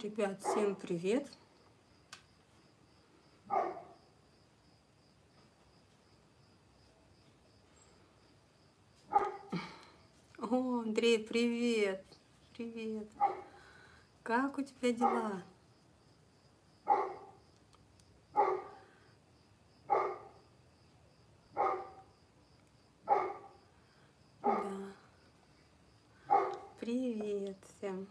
Ребят, всем привет! О, Андрей, привет! Привет! Как у тебя дела? Да. Привет всем!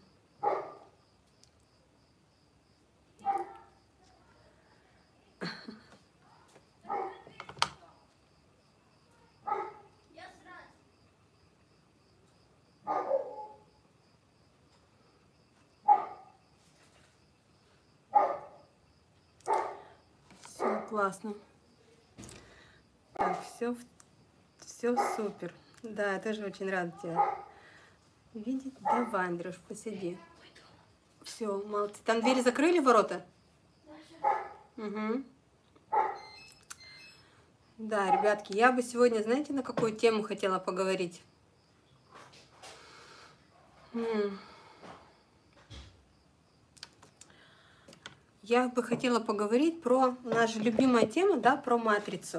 Все классно. Так, все супер. Да, я тоже очень рада тебя видеть. Давай, Андрюш, посиди. Все, молодцы. Там двери закрыли, ворота? Угу. Да, ребятки, я бы сегодня, знаете, на какую тему хотела поговорить? Я бы хотела поговорить про нашу любимую тему, да, про матрицу,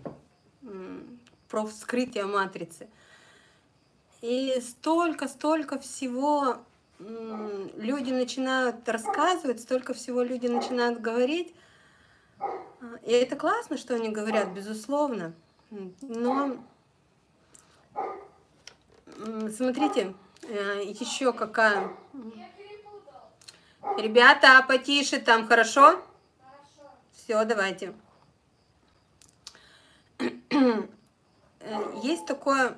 про вскрытие матрицы. И столько всего люди начинают рассказывать, столько всего люди начинают говорить. И это классно, что они говорят, безусловно. Но смотрите, еще какая... Ребята, потише там, хорошо? Все, давайте. Есть такое...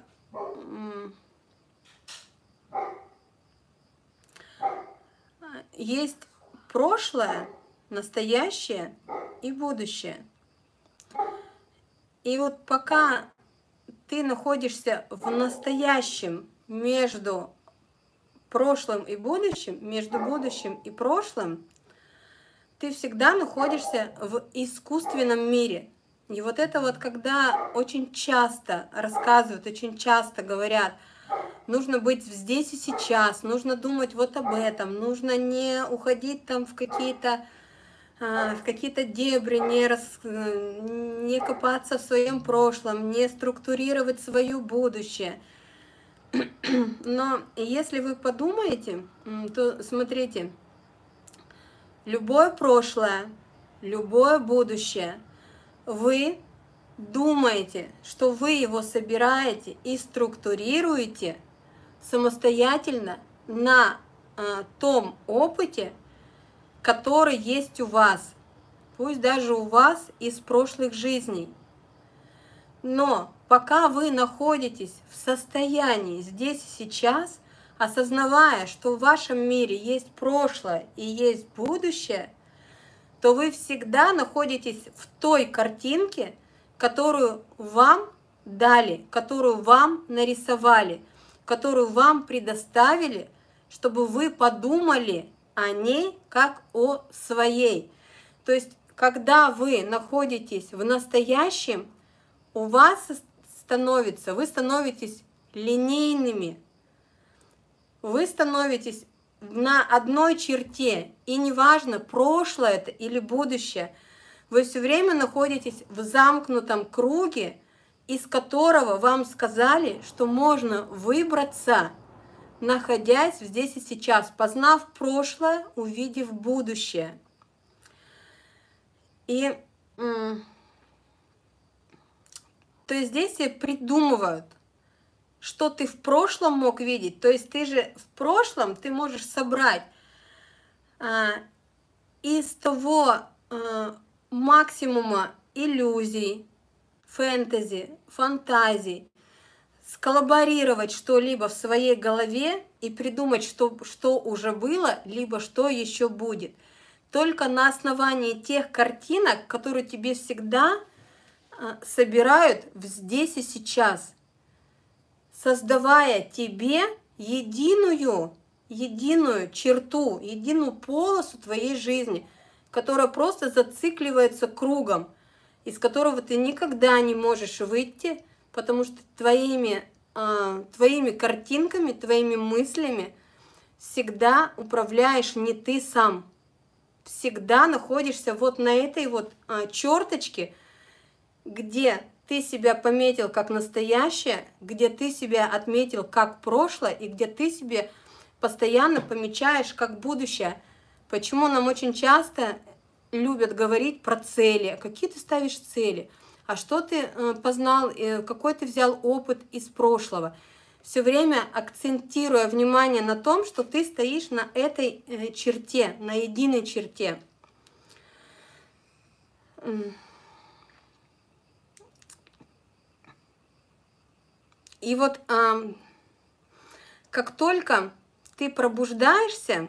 Есть прошлое, настоящее и будущее. И вот пока ты находишься в настоящем между прошлым и будущим, между будущим и прошлым, ты всегда находишься в искусственном мире. И вот это вот, когда очень часто рассказывают, очень часто говорят, нужно быть здесь и сейчас, нужно думать вот об этом, нужно не уходить там в какие-то дебри, не копаться в своем прошлом, не структурировать свое будущее. Но если вы подумаете, то смотрите, любое прошлое, любое будущее, вы думаете, что вы его собираете и структурируете самостоятельно на том опыте, который есть у вас, пусть даже у вас из прошлых жизней. Но пока вы находитесь в состоянии здесь и сейчас, осознавая, что в вашем мире есть прошлое и есть будущее, то вы всегда находитесь в той картинке, которую вам дали, которую вам нарисовали, которую вам предоставили, чтобы вы подумали о ней как о своей. То есть, когда вы находитесь в настоящем, у вас вы становитесь линейными, вы становитесь на одной черте, и неважно, прошлое это или будущее, вы все время находитесь в замкнутом круге, из которого вам сказали, что можно выбраться, находясь здесь и сейчас, познав прошлое, увидев будущее. И то есть здесь все придумывают, что ты в прошлом мог видеть. То есть ты же в прошлом ты можешь собрать из того максимума иллюзий, фэнтези, фантазий, сколлаборировать что-либо в своей голове и придумать, что уже было, либо что еще будет. Только на основании тех картинок, которые тебе всегда собирают здесь и сейчас, создавая тебе единую черту, единую полосу твоей жизни, которая просто зацикливается кругом, из которого ты никогда не можешь выйти, потому что твоими картинками, твоими мыслями всегда управляешь не ты сам. Всегда находишься вот на этой вот черточке, где ты себя пометил как настоящее, где ты себя отметил как прошлое, и где ты себе постоянно помечаешь как будущее. Почему нам очень часто любят говорить про цели? Какие ты ставишь цели? А что ты познал, какой ты взял опыт из прошлого? Все время акцентируя внимание на том, что ты стоишь на этой черте, на единой черте. И вот как только ты пробуждаешься,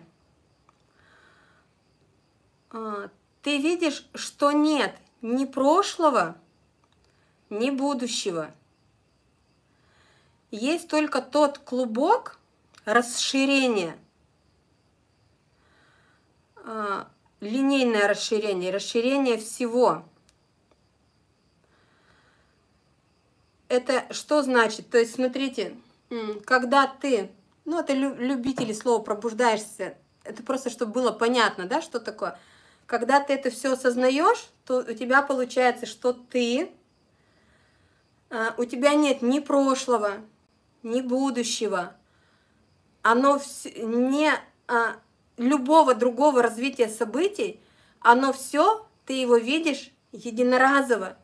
ты видишь, что нет ни прошлого, ни будущего. Есть только тот клубок расширения, линейное расширение, расширение всего. Это что значит? То есть, смотрите, когда ты, ну это любители слова пробуждаешься, это просто чтобы было понятно, да, что такое. Когда ты это все осознаешь, то у тебя получается, что у тебя нет ни прошлого, ни будущего, оно не любого другого развития событий, оно все, ты его видишь единоразово,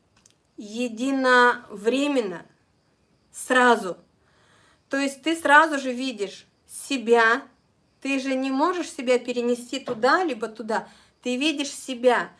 единовременно, сразу. То есть ты сразу же видишь себя, ты же не можешь себя перенести туда, либо туда, ты видишь себя,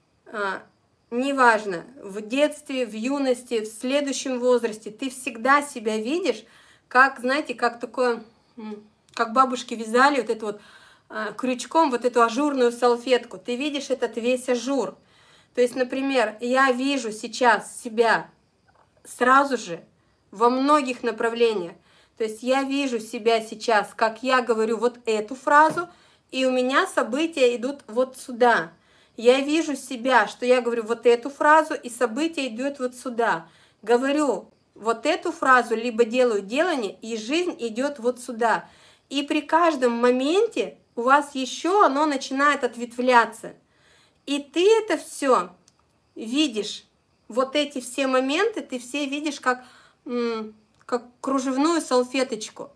неважно, в детстве, в юности, в следующем возрасте, ты всегда себя видишь, как, знаете, как такое, как бабушки вязали вот это вот крючком, вот эту ажурную салфетку, ты видишь этот весь ажур. То есть, например, я вижу сейчас себя сразу же во многих направлениях. То есть я вижу себя сейчас, как я говорю вот эту фразу, и у меня события идут вот сюда. Я вижу себя, что я говорю вот эту фразу, и события идут вот сюда. Говорю вот эту фразу, либо делаю делание, и жизнь идет вот сюда. И при каждом моменте у вас еще оно начинает ответвляться. И ты это все видишь, вот эти все моменты, ты все видишь как кружевную салфеточку.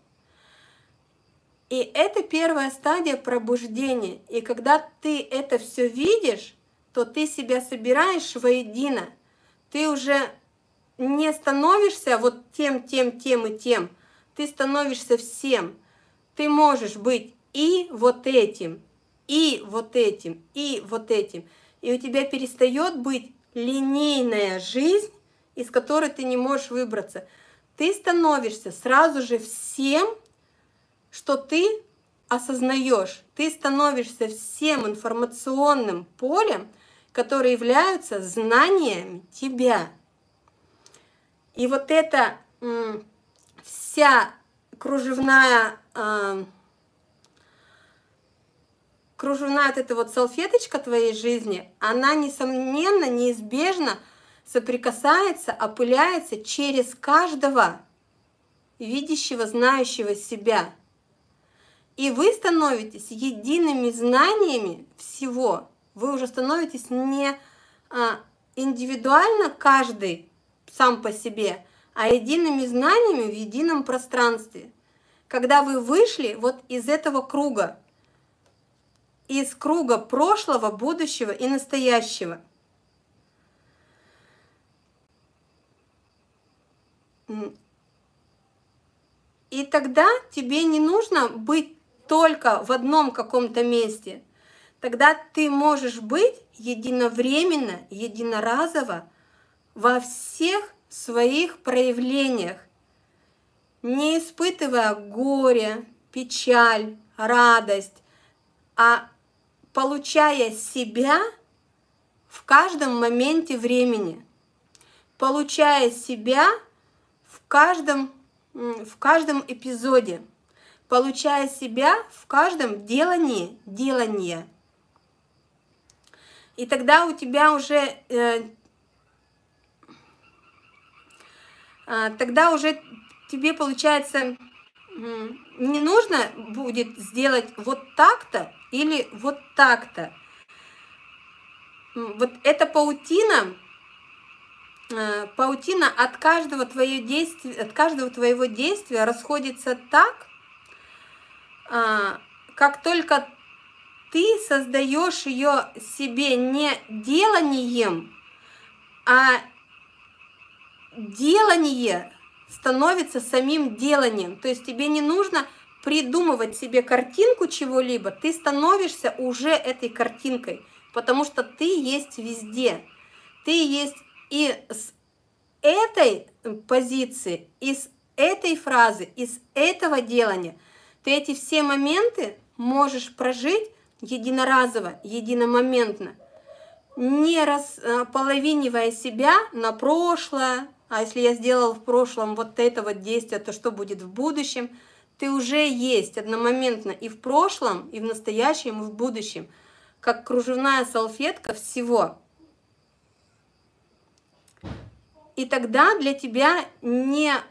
И это первая стадия пробуждения. И когда ты это все видишь, то ты себя собираешь воедино. Ты уже не становишься вот тем и тем. Ты становишься всем. Ты можешь быть и вот этим, и вот этим, и вот этим. И у тебя перестает быть линейная жизнь, из которой ты не можешь выбраться. Ты становишься сразу же всем, что ты осознаешь. Ты становишься всем информационным полем, которые являются знаниями тебя. И вот эта вся кружевная вот эта вот салфеточка твоей жизни, она, несомненно, неизбежно соприкасается, опыляется через каждого видящего, знающего себя. И вы становитесь едиными знаниями всего. Вы уже становитесь не индивидуально каждый сам по себе, а едиными знаниями в едином пространстве. Когда вы вышли вот из этого круга, из круга прошлого, будущего и настоящего. И тогда тебе не нужно быть только в одном каком-то месте. Тогда ты можешь быть единовременно, единоразово во всех своих проявлениях, не испытывая горе, печаль, радость, а получая себя в каждом моменте времени, получая себя в каждом эпизоде, получая себя в каждом делании делания. И тогда у тебя уже тебе получается не нужно будет сделать вот так-то или вот так-то. Вот эта паутина от каждого твоего действия расходится так, как только ты создаешь ее себе не деланием, а делание становится самим деланием. То есть тебе не нужно придумывать себе картинку чего-либо, ты становишься уже этой картинкой, потому что ты есть везде. Ты есть и с этой позиции, и с этой фразы, и с этого делания. Ты эти все моменты можешь прожить единоразово, единомоментно, не располовинивая себя на прошлое. А если я сделал в прошлом вот это вот действие, то что будет в будущем? Ты уже есть одномоментно и в прошлом, и в настоящем, и в будущем, как кружевная салфетка всего. И тогда для тебя нет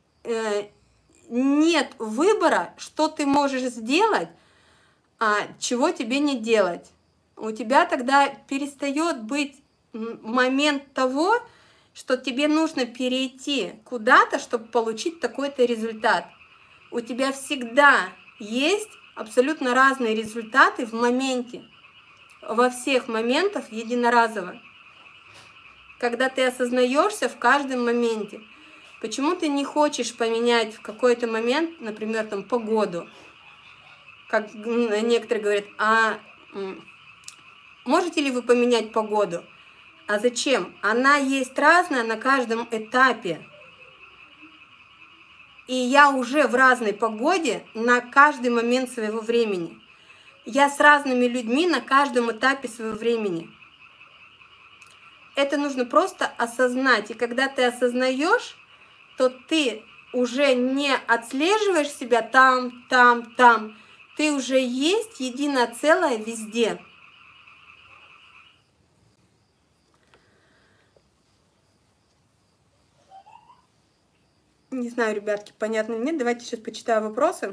выбора, что ты можешь сделать, а чего тебе не делать. У тебя тогда перестает быть момент того, что тебе нужно перейти куда-то, чтобы получить такой-то результат. У тебя всегда есть абсолютно разные результаты в моменте, во всех моментах единоразово. Когда ты осознаешься в каждом моменте. Почему ты не хочешь поменять в какой-то момент, например, там, погоду? Как некоторые говорят, можете ли вы поменять погоду? А зачем? Она есть разная на каждом этапе. И я уже в разной погоде на каждый момент своего времени. Я с разными людьми на каждом этапе своего времени. Это нужно просто осознать. И когда ты осознаешь, то ты уже не отслеживаешь себя там. Ты уже есть единое целое везде. Не знаю, ребятки, понятно или нет. Давайте сейчас почитаю вопросы.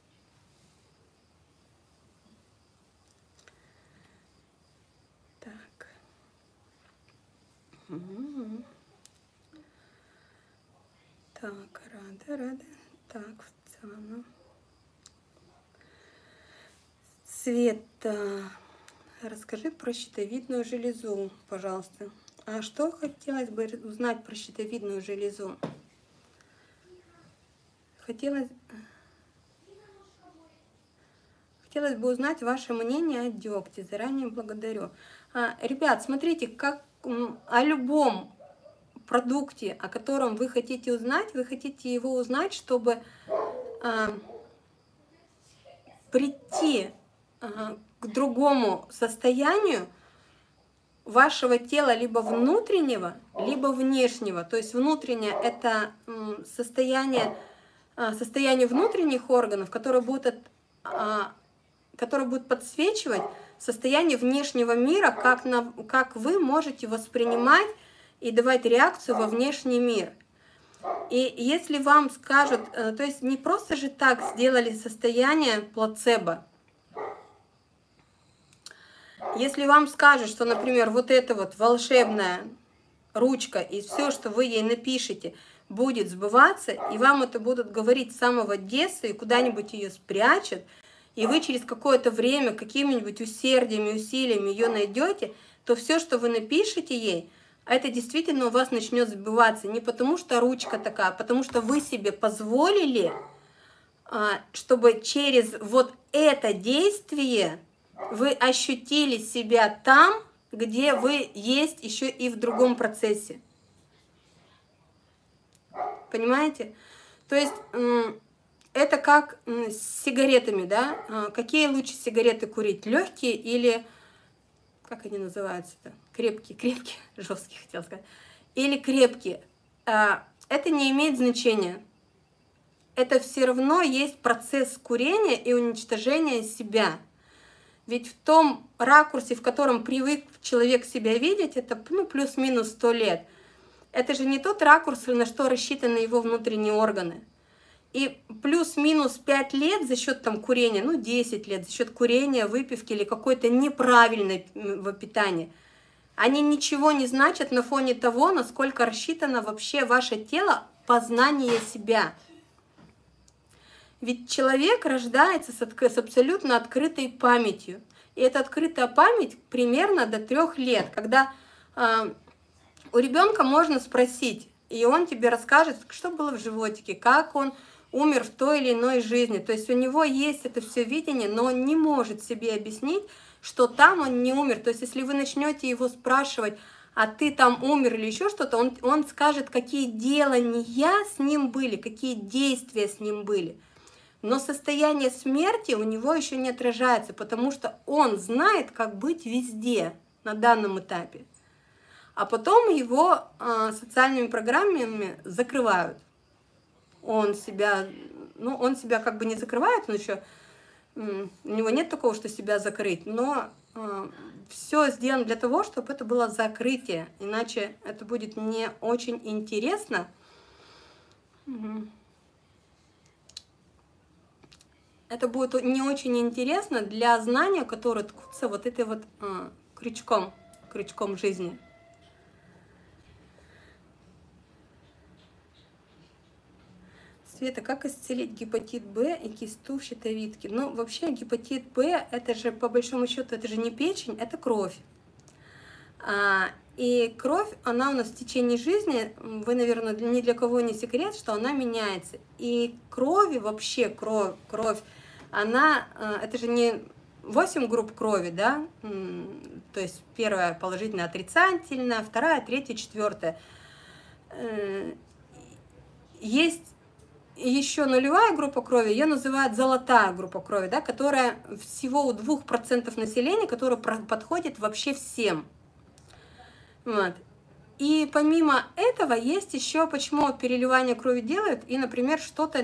Так. Так, рада. Так, в целом. Света, расскажи про щитовидную железу, пожалуйста. А что хотелось бы узнать про щитовидную железу? Хотелось бы узнать ваше мнение о дегте. Заранее благодарю. Ребят, смотрите, как о любом продукте, о котором вы хотите узнать, вы хотите его узнать, чтобы прийти к другому состоянию вашего тела, либо внутреннего, либо внешнего. То есть внутреннее – это состояние внутренних органов, которые будут подсвечивать состояние внешнего мира, как вы можете воспринимать и давать реакцию во внешний мир. И если вам скажут, то есть не просто же так сделали состояние плацебо. Если вам скажут, что, например, вот эта вот волшебная ручка и все, что вы ей напишете, будет сбываться, и вам это будут говорить с самого детства, и куда-нибудь ее спрячут, и вы через какое-то время какими-нибудь усердиями, усилиями ее найдете, то все, что вы напишете ей, это действительно у вас начнет сбываться. Не потому что ручка такая, а потому что вы себе позволили, чтобы через вот это действие вы ощутили себя там, где вы есть еще и в другом процессе. Понимаете? То есть это как с сигаретами, да? Какие лучше сигареты курить? Легкие или, как они называются-то? Крепкие, жесткие хотел сказать. Или крепкие. Это не имеет значения. Это все равно есть процесс курения и уничтожения себя. Ведь в том ракурсе, в котором привык человек себя видеть, это плюс-минус 100 лет. Это же не тот ракурс, на что рассчитаны его внутренние органы. И плюс-минус 5 лет за счет там курения, ну 10 лет за счет курения, выпивки или какой-то неправильного питания, они ничего не значат на фоне того, насколько рассчитано вообще ваше тело познание себя. Ведь человек рождается с абсолютно открытой памятью. И эта открытая память примерно до 3 лет, когда у ребенка можно спросить, и он тебе расскажет, что было в животике, как он умер в той или иной жизни. То есть у него есть это все видение, но он не может себе объяснить, что там он не умер. То есть если вы начнете его спрашивать, а ты там умер или еще что-то, он скажет, какие делания с ним были, какие действия с ним были. Но состояние смерти у него еще не отражается, потому что он знает, как быть везде на данном этапе. А потом его социальными программами закрывают. Он себя как бы не закрывает, он еще, у него нет такого, что себя закрыть, но все сделано для того, чтобы это было закрытие, иначе это будет не очень интересно. Это будет не очень интересно для знания, которое ткутся вот этой вот крючком жизни. Света, как исцелить гепатит Б и кисту в щитовидке? Ну, вообще гепатит Б, это же по большому счету, это же не печень, это кровь. И кровь, она у нас в течение жизни, вы, наверное, ни для кого не секрет, что она меняется. И крови, вообще кровь, она, это же не 8 групп крови, да? То есть первая положительная, отрицательная, вторая, третья, четвертая. Есть еще нулевая группа крови, ее называют золотая группа крови, да, которая всего у 2% населения, которая подходит вообще всем. Вот. И помимо этого есть еще, почему переливание крови делают, и, например, что-то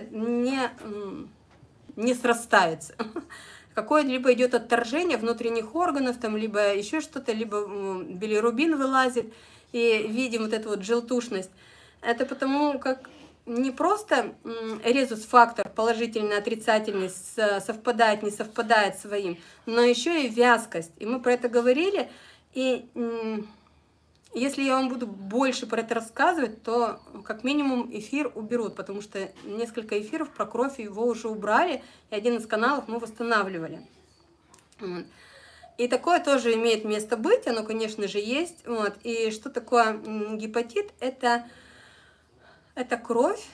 не срастается. Какое-либо идет отторжение внутренних органов, там, либо еще что-то, либо билирубин вылазит, и видим вот эту вот желтушность. Это потому как не просто резус-фактор положительный, отрицательный, совпадает, не совпадает своим, но еще и вязкость. И мы про это говорили, и если я вам буду больше про это рассказывать, то как минимум эфир уберут, потому что несколько эфиров про кровь его уже убрали, и один из каналов мы восстанавливали. И такое тоже имеет место быть, оно, конечно же, есть. Вот. И что такое гепатит? Это кровь,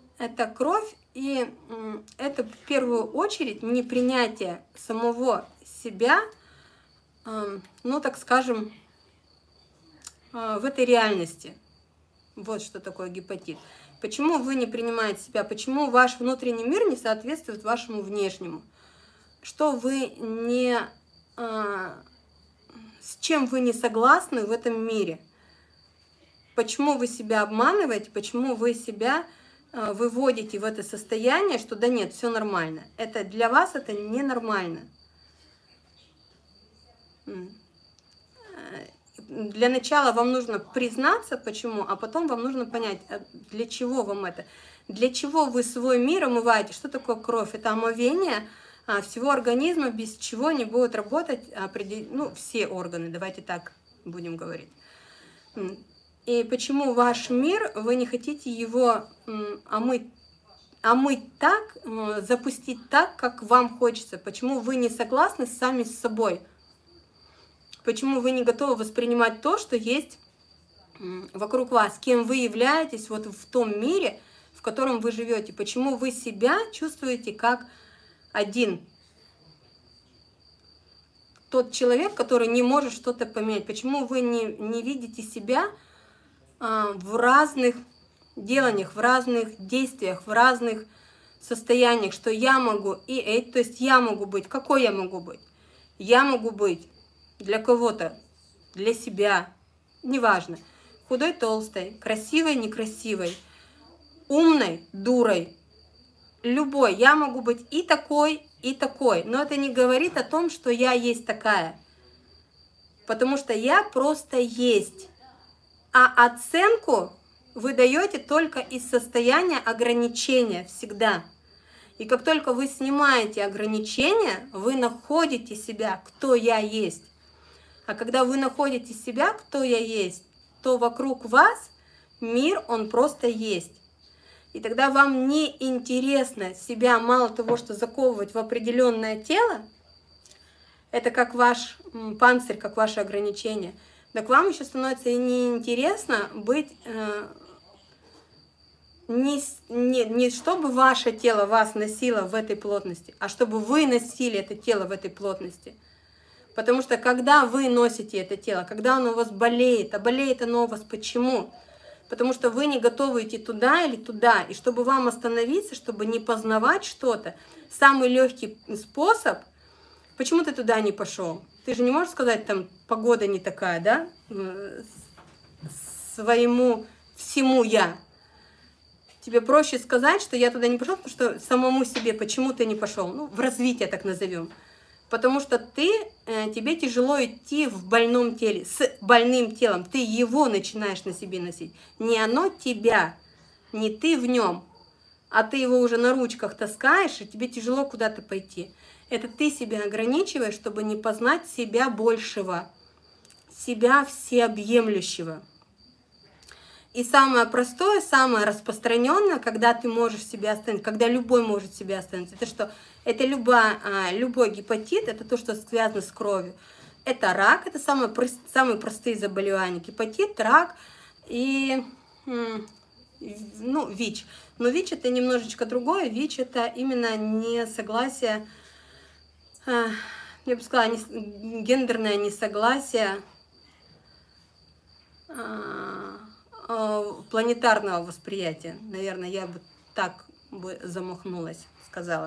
и это в первую очередь непринятие самого себя, ну, так скажем, в этой реальности. Вот что такое гепатит. Почему вы не принимаете себя? Почему ваш внутренний мир не соответствует вашему внешнему? Что вы не... С чем вы не согласны в этом мире? Почему вы себя обманываете? Почему вы себя выводите в это состояние, что да нет, все нормально? Это для вас это ненормально. Для начала вам нужно признаться, почему, а потом вам нужно понять, для чего вам это. Для чего вы свой мир омываете? Что такое кровь? Это омовение всего организма, без чего не будут работать все органы, давайте так будем говорить. И почему ваш мир, вы не хотите его омыть так, запустить так, как вам хочется? Почему вы не согласны сами с собой? Почему вы не готовы воспринимать то, что есть вокруг вас, кем вы являетесь вот в том мире, в котором вы живете? Почему вы себя чувствуете как один? Тот человек, который не может что-то поменять. Почему вы не видите себя в разных деланиях, в разных действиях, в разных состояниях, что я могу, то есть я могу быть, какой я могу быть? Я могу быть для кого-то, для себя, неважно, худой, толстой, красивой, некрасивой, умной, дурой, любой. Я могу быть и такой, но это не говорит о том, что я есть такая, потому что я просто есть. А оценку вы даете только из состояния ограничения всегда. И как только вы снимаете ограничения, вы находите себя, кто я есть. А когда вы находите себя, кто я есть, то вокруг вас мир, он просто есть. И тогда вам не интересно себя, мало того, что заковывать в определенное тело, это как ваш панцирь, как ваше ограничение, так вам еще становится и неинтересно быть, не чтобы ваше тело вас носило в этой плотности, а чтобы вы носили это тело в этой плотности. Потому что когда вы носите это тело, когда оно у вас болеет, а болеет оно у вас почему? Потому что вы не готовы идти туда или туда. И чтобы вам остановиться, чтобы не познавать что-то, самый легкий способ, почему ты туда не пошел? Ты же не можешь сказать, там, погода не такая, да? Всему я. Тебе проще сказать, что я туда не пошел, потому что самому себе, почему ты не пошел? Ну, в развитие так назовем. Потому что тебе тяжело идти в больном теле, с больным телом. Ты его начинаешь на себе носить. Не оно тебя, не ты в нем, а ты его уже на ручках таскаешь, и тебе тяжело куда-то пойти. Это ты себя ограничиваешь, чтобы не познать себя большего, себя всеобъемлющего. И самое простое, самое распространенное, когда ты можешь себя остановить, когда любой может себя остановить, это что? Это любой гепатит, это то, что связано с кровью. Это рак, это самые простые заболевания. Гепатит, рак и ВИЧ. Но ВИЧ это немножечко другое. ВИЧ это именно несогласие, я бы сказала, гендерное несогласие планетарного восприятия. Наверное, я бы так замахнулась, сказала.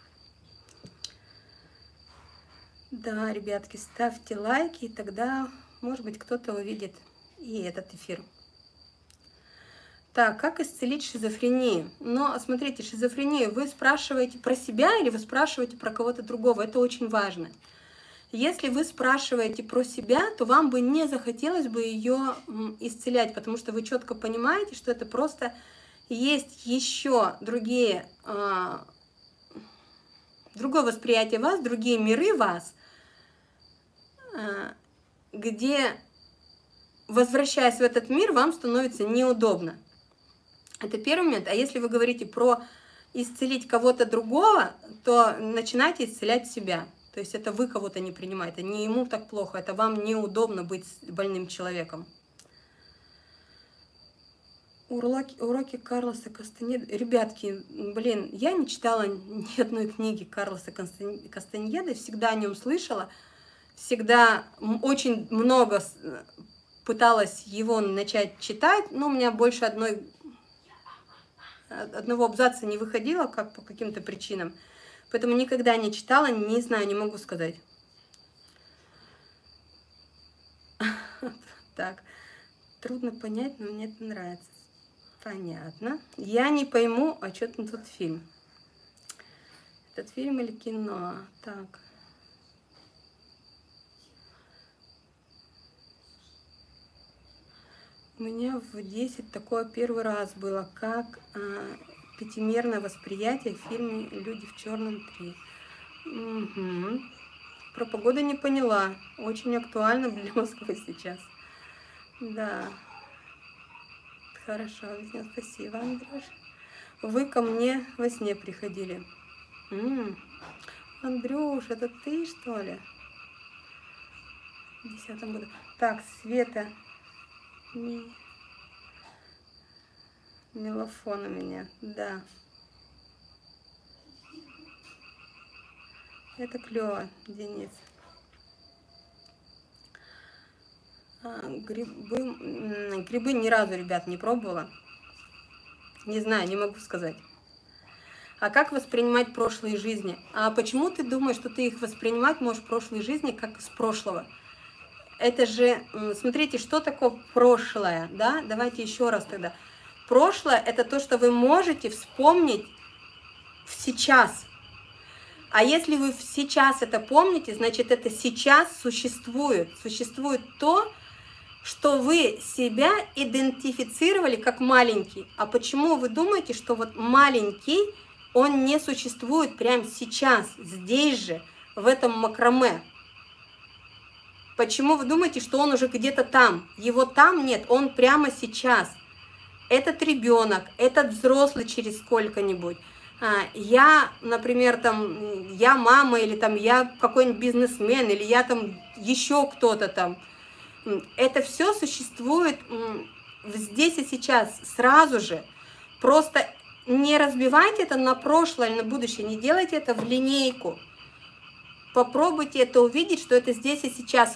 Да, ребятки, ставьте лайки, и тогда, может быть, кто-то увидит и этот эфир. Так, как исцелить шизофрению? Но, смотрите, шизофрению вы спрашиваете про себя или вы спрашиваете про кого-то другого? Это очень важно. Если вы спрашиваете про себя, то вам бы не захотелось бы ее исцелять, потому что вы четко понимаете, что это просто есть еще другое восприятие вас, другие миры вас, где, возвращаясь в этот мир, вам становится неудобно. Это первый момент. А если вы говорите про исцелить кого-то другого, то начинайте исцелять себя. То есть это вы кого-то не принимаете, не ему так плохо, это вам неудобно быть больным человеком. Уроки Карлоса Кастаньеды. Ребятки, блин, я не читала ни одной книги Карлоса Кастаньеды, всегда о нем слышала, всегда очень много пыталась его начать читать, но у меня больше одного абзаца не выходило, как по каким-то причинам. Поэтому никогда не читала, не знаю, не могу сказать. Так, трудно понять, но мне это нравится. Понятно. Я не пойму, а что там тот фильм? Этот фильм или кино? Так. У меня в 10 такое первый раз было, как пятимерное восприятие в фильме «Люди в черном 3». Угу. Про погоду не поняла. Очень актуально для Москвы сейчас. Да. Хорошо, спасибо, Андрюш. Вы ко мне во сне приходили. Андрюш, это ты, что ли? В 10-м году. Так, Света. Мелофон у меня, да. Это клево, Денис. Грибы ни разу, ребят, не пробовала. Не знаю, не могу сказать. А как воспринимать прошлые жизни? А почему ты думаешь, что ты их воспринимать можешь в прошлой жизни как из прошлого? Это же, смотрите, что такое прошлое, да? Давайте еще раз тогда. Прошлое – это то, что вы можете вспомнить сейчас. А если вы сейчас это помните, значит, это сейчас существует. Существует то, что вы себя идентифицировали как маленький. А почему вы думаете, что вот маленький, он не существует прямо сейчас, здесь же, в этом макраме? Почему вы думаете, что он уже где-то там? Его там нет, он прямо сейчас. Этот ребенок, этот взрослый через сколько-нибудь. Я, например, там, я мама, или там я какой-нибудь бизнесмен, или я там еще кто-то там. Это все существует здесь и сейчас, сразу же. Просто не разбивайте это на прошлое или на будущее, не делайте это в линейку. Попробуйте это увидеть, что это здесь и сейчас.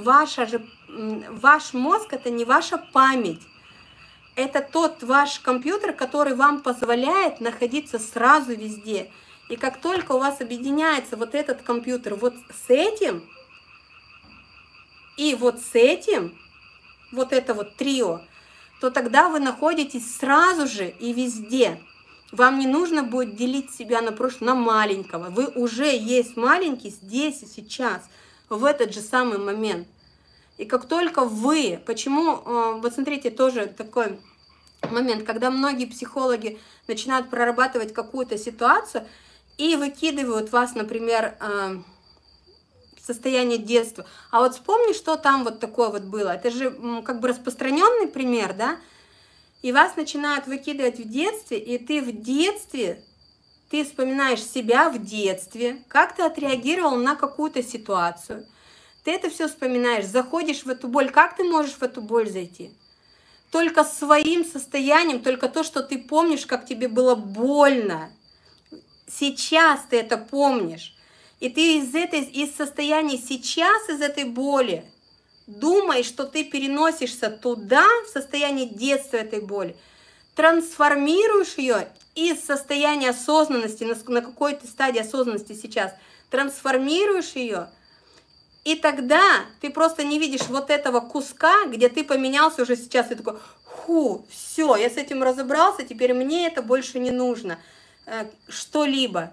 Ваш мозг – это не ваша память. Это тот ваш компьютер, который вам позволяет находиться сразу везде. И как только у вас объединяется вот этот компьютер вот с этим, и вот с этим, вот это вот трио, то тогда вы находитесь сразу же и везде. Вам не нужно будет делить себя на прошлое, на маленького. Вы уже есть маленький здесь и сейчас, в этот же самый момент. И как только вы, почему, вот смотрите, тоже такой момент, когда многие психологи начинают прорабатывать какую-то ситуацию и выкидывают вас, например, в состояние детства. А вот вспомни, что там вот такое вот было. Это же как бы распространенный пример, да? И вас начинают выкидывать в детстве, и ты в детстве, ты вспоминаешь себя в детстве, как ты отреагировал на какую-то ситуацию. Ты это все вспоминаешь, заходишь в эту боль. Как ты можешь в эту боль зайти? Только своим состоянием, только то, что ты помнишь, как тебе было больно. Сейчас ты это помнишь. И ты из состояния сейчас, из этой боли, думаешь, что ты переносишься туда, в состояние детства этой боли, трансформируешь ее из состояния осознанности, на какой-то стадии осознанности сейчас, трансформируешь ее, и тогда ты просто не видишь вот этого куска, где ты поменялся уже сейчас, и такой, все, я с этим разобрался, теперь мне это больше не нужно, что-либо.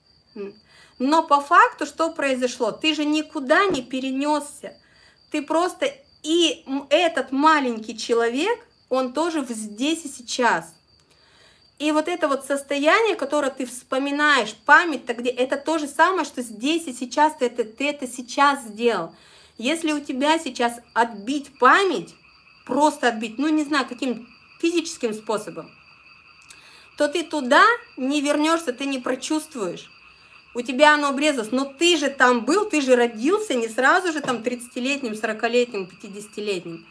Но по факту что произошло? Ты же никуда не перенесся. Ты просто, и этот маленький человек, он тоже здесь и сейчас. И вот это вот состояние, которое ты вспоминаешь, память, это то же самое, что здесь и сейчас ты это сейчас сделал. Если у тебя сейчас отбить память, просто отбить, ну не знаю, каким физическим способом, то ты туда не вернешься, ты не прочувствуешь. У тебя оно обрезалось, но ты же там был, ты же родился не сразу же там 30-летним, 40-летним, 50-летним.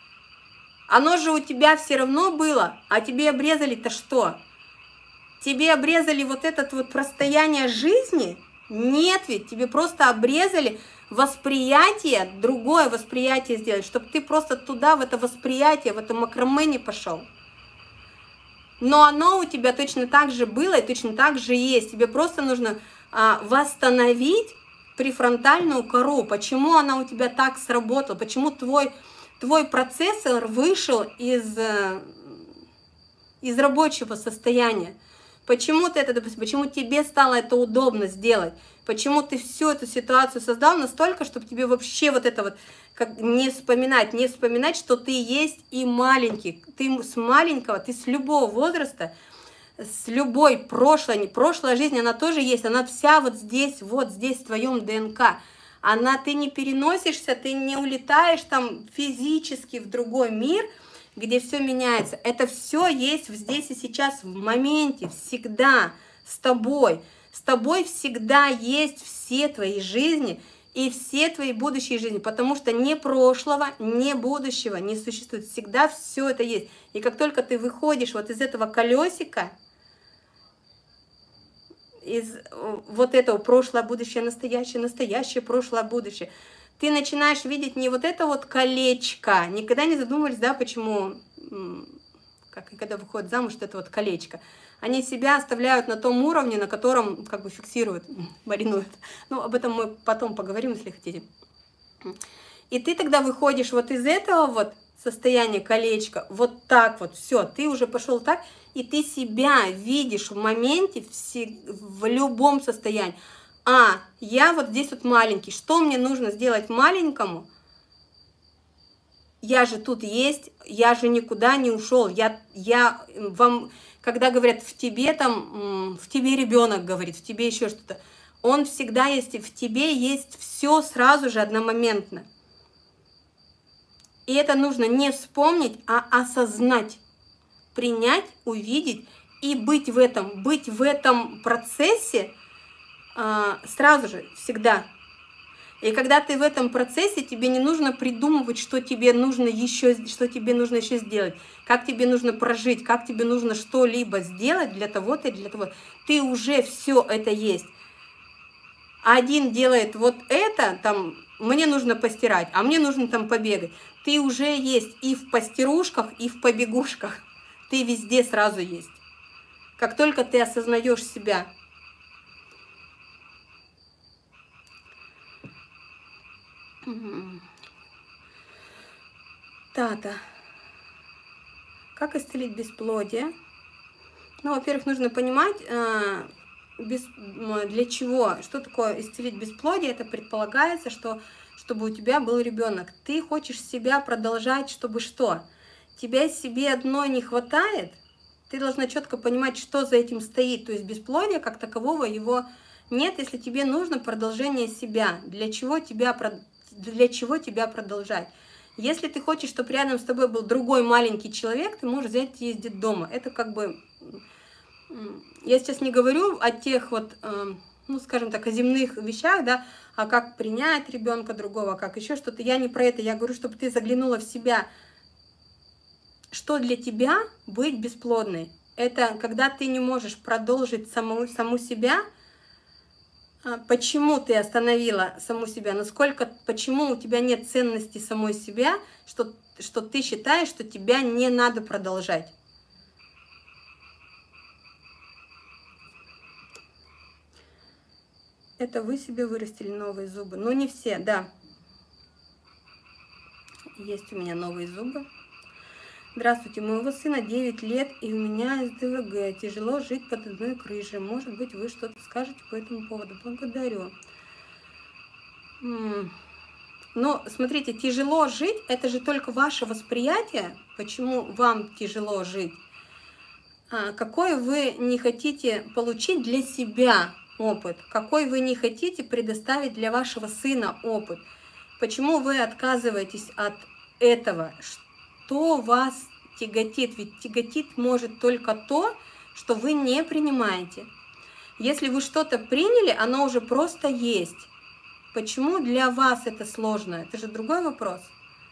Оно же у тебя все равно было, а тебе обрезали-то что? Тебе обрезали вот это вот расстояние жизни? Нет ведь, тебе просто обрезали восприятие, другое восприятие сделать, чтобы ты просто туда, в это восприятие, в это макраме не пошел. Но оно у тебя точно так же было и точно так же есть. Тебе просто нужно восстановить префронтальную кору. Почему она у тебя так сработала? Почему твой процессор вышел из рабочего состояния? Почему ты это, допустим, почему тебе стало это удобно сделать? Почему ты всю эту ситуацию создал настолько, чтобы тебе вообще вот это вот как не вспоминать, что ты есть и маленький. Ты с маленького, ты с любого возраста, с любой прошлая жизнь, она тоже есть, она вся вот здесь в твоем ДНК. Ты не переносишься, ты не улетаешь там физически в другой мир, где все меняется. Это все есть здесь и сейчас, в моменте, всегда с тобой. С тобой всегда есть все твои жизни и все твои будущие жизни, потому что ни прошлого, ни будущего не существует. Всегда все это есть. И как только ты выходишь вот из этого колесика, из вот этого прошлое, будущее, настоящее, настоящее, прошлое, будущее, ты начинаешь видеть не вот это вот колечко. Никогда не задумывались, да, почему, когда выходят замуж, это вот колечко. Они себя оставляют на том уровне, на котором как бы фиксируют, маринуют. Ну, об этом мы потом поговорим, если хотите. И ты тогда выходишь вот из этого вот состояния колечка, вот так вот, все, ты уже пошел так, и ты себя видишь в моменте, в любом состоянии. Я вот здесь вот маленький, что мне нужно сделать маленькому, я же тут есть, я же никуда не ушел, я вам, когда говорят в тебе там, в тебе ребенок говорит, в тебе еще что-то, он всегда есть, в тебе есть все сразу же одномоментно. И это нужно не вспомнить, а осознать, принять, увидеть и быть в этом процессе сразу же, всегда. И когда ты в этом процессе, тебе не нужно придумывать, что тебе нужно еще сделать, как тебе нужно прожить, как тебе нужно что-либо сделать для того-то и для того. Ты уже все это есть. Один делает вот это, там, мне нужно постирать, а мне нужно там побегать. Ты уже есть и в постирушках, и в побегушках. Ты везде сразу есть. Как только ты осознаешь себя. Тата. Как исцелить бесплодие? Ну, во-первых, нужно понимать, для чего, что такое исцелить бесплодие. Это предполагается, что чтобы у тебя был ребенок. Ты хочешь себя продолжать, чтобы что? Тебя себе одной не хватает, ты должна четко понимать, что за этим стоит. То есть бесплодие как такового его нет, если тебе нужно продолжение себя. Для чего тебя продолжать? Если ты хочешь, чтобы рядом с тобой был другой маленький человек, ты можешь взять и ездить дома. Это как бы... Я сейчас не говорю о тех вот, ну, скажем так, о земных вещах, да, а как принять ребенка другого, как еще что-то. Я не про это, я говорю, чтобы ты заглянула в себя. Что для тебя быть бесплодной? Это когда ты не можешь продолжить саму себя. Почему ты остановила саму себя? Почему у тебя нет ценности самой себя, что ты считаешь, что тебя не надо продолжать? Это вы себе вырастили новые зубы. Но не все, да. Есть у меня новые зубы. Здравствуйте, у моего сына 9 лет, и у меня СДВГ. Тяжело жить под одной крышей. Может быть, вы что-то скажете по этому поводу? Благодарю. Но, смотрите, тяжело жить, это же только ваше восприятие. Почему вам тяжело жить? Какой вы не хотите получить для себя опыт? Какой вы не хотите предоставить для вашего сына опыт? Почему вы отказываетесь от этого? Что вас тяготит? Ведь тяготит может только то, что вы не принимаете. Если вы что-то приняли, оно уже просто есть. Почему для вас это сложно? Это же другой вопрос.